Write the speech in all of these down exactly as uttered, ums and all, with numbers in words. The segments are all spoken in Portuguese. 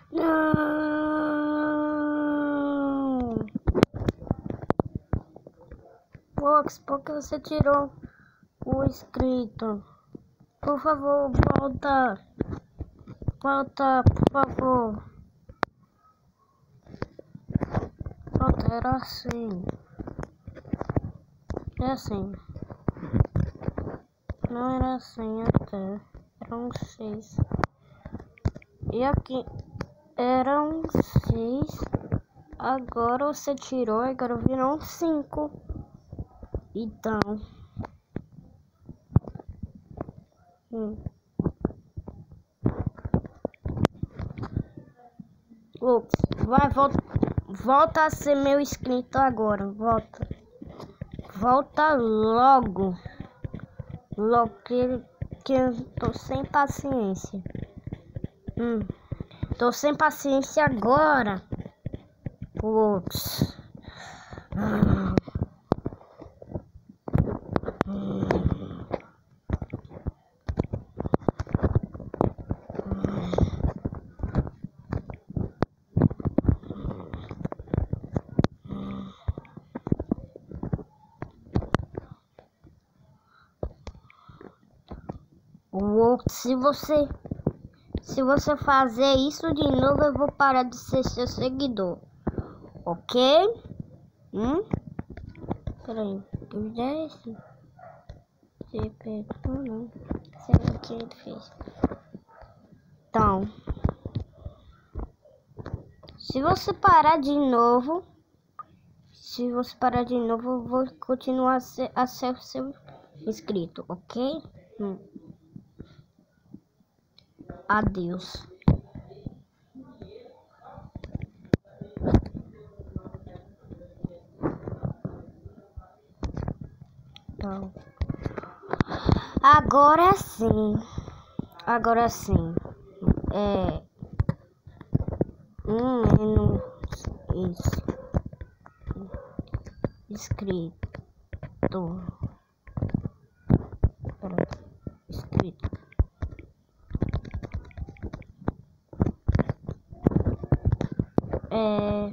Não! Fox, por que você tirou o inscrito? Por favor, volta. Volta, por favor. Volta, era assim. É assim. Não era assim até. Eram seis. E aqui eram seis. Agora você tirou, agora virou cinco. Então. Hum. Ups, vai, volta, volta a ser meu inscrito agora. Volta. Volta logo. Logo que, que eu tô sem paciência. Hum. Tô sem paciência agora. Ups. Hum. Hum. Se você se você fazer isso de novo, eu vou parar de ser seu seguidor, ok? Hum? Peraí, que vídeo é esse? Não, não. Sei o que ele fez. Então, se você parar de novo, se você parar de novo, eu vou continuar a ser, a ser seu inscrito, ok? Hum. Adeus. Então, agora sim. Agora sim. É. Um menos isso. Escrito. Pera, escrito. É.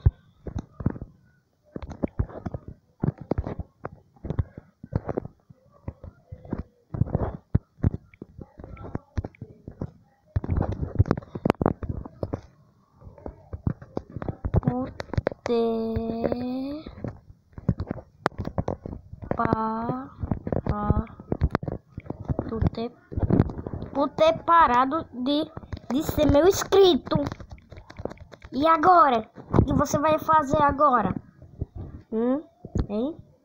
Ter pa, pa, tu ter, por ter parado de, de ser meu inscrito. E agora? O que você vai fazer agora? Hum? Hein?